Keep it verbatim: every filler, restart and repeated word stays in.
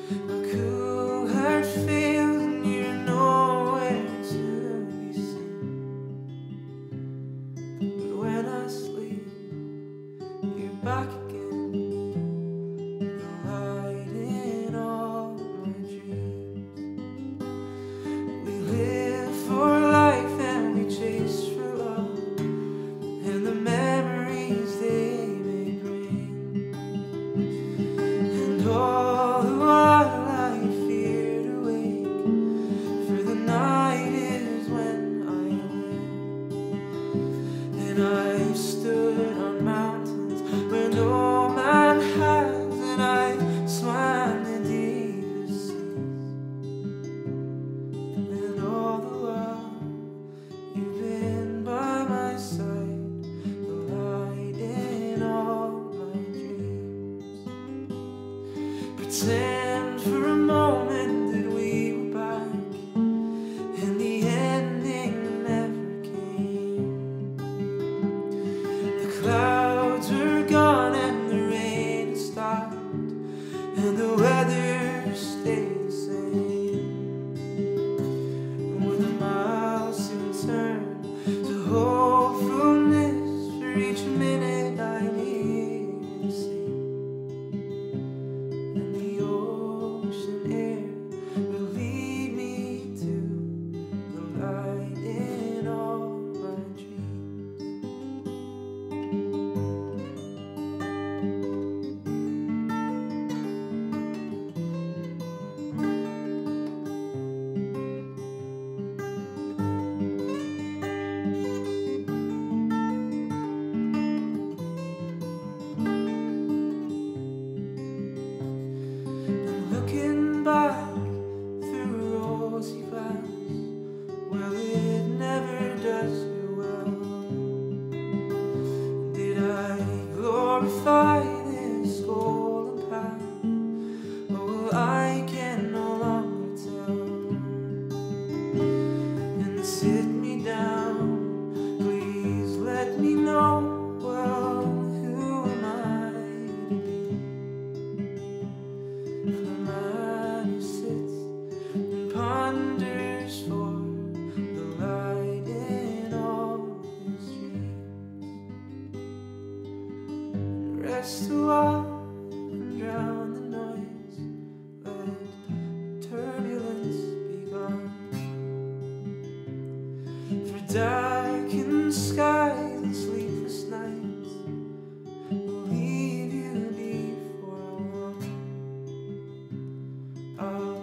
My cool heart fails and you're nowhere to be seen. But when I sleep, you're back again, the light in all my dreams. We live for life and we chase for love, and the memories they may bring. And all the while I fear to wake, for the night is when I awake. And I've stood on mountains where no man has, and I've swam the deepest seas. And all the while you've been by my side, the light in all my dreams. Pretend for a moment that we were back, and the ending never came. The clouds were gone and the rain had stopped, and the weather stayed the same. And with a mile soon turn to hopefulness, for each minute I need to see. And the ocean air will lead me to the light in all my dreams. And looking back through a rosy glass, well, it never does you well. Did I glorify this golden path? Oh, well, I can no longer tell. And sit me down, please let me know. Well, who am I to be? The man who sits and ponders for the light in all his dreams. And rest a while and drown the noise, let turbulence be gone. For darkened skies and sleepless nights will leave you before long. I'll